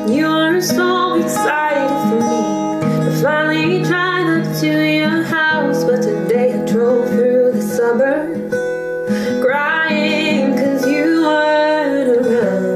You were so excited for me to finally drive up to your house, but today I drove through the suburbs crying 'cause you weren't around.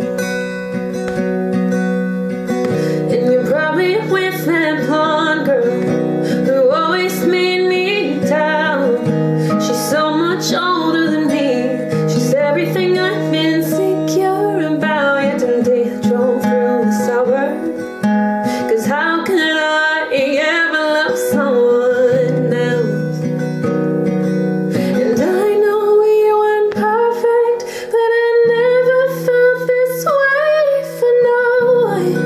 And you're probably with that blonde girl who always made me down. She's so much older than me, she's everything I've been insecure about. Yet today I drove through the suburbs, 'cause how can I ever love someone else? And I know we weren't perfect, but I never felt this way for no one.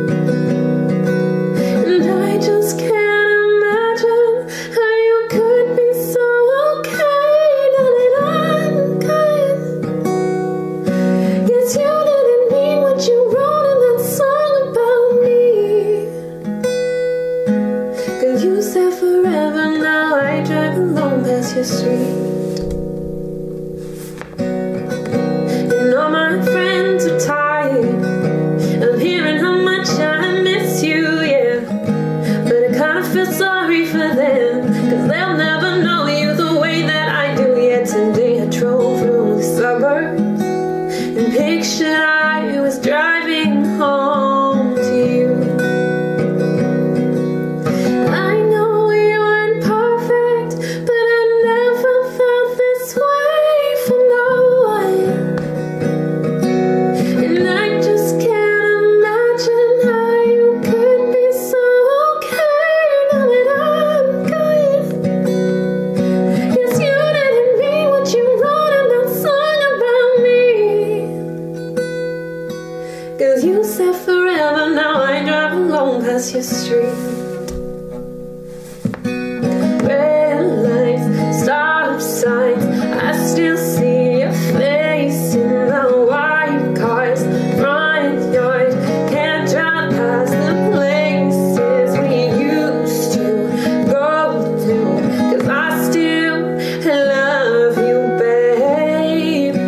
And I just can't imagine how you could be so okay now that I'm gone. Guess you didn't mean what you wrote in that song about me. 'Cause you said forever, now I drive alone past your street. And all my friends are tired of hearing how much I miss you, yeah. But I kinda feel sorry for them, 'cause they'll never know you the way that I do. Yet today I drove through the suburbs and pictured I was driving home to you. I know we weren't perfect, but I never felt this way for no one. And I just can't imagine how you could be so okay now that I'm gone. Guess you didn't mean what you wrote in that song about me. 'Cause you said forever, now I drive alone past your street. Red lights, stop signs, I still see your face in the white cars, front yard. Can't drive past the places we used to go to, 'cause I still love you, babe.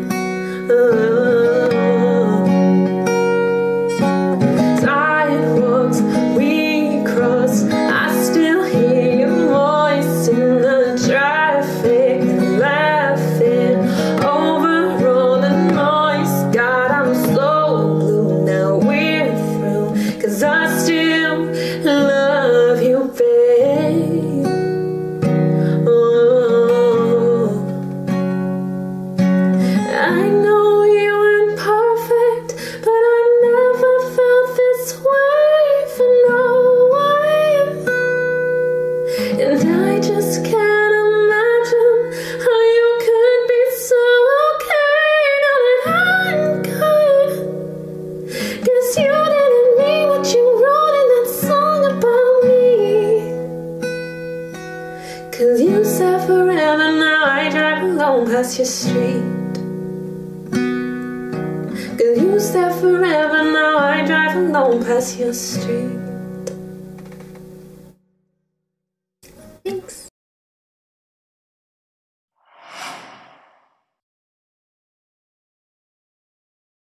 Sidewalks we cross, I still hear your voice in the traffic, laughing over all the noise. God, I'm so blue now we're through, 'cause I still love you, babe. Oh, I know you weren't perfect, but I never felt this way for no one. And I just can't imagine how you could be so okay now that I'm gone. Guess you didn't mean what you wrote in that song about me. 'Cause you said forever, now I drive alone past your street. 'Cause you said forever, now I drive alone past your street.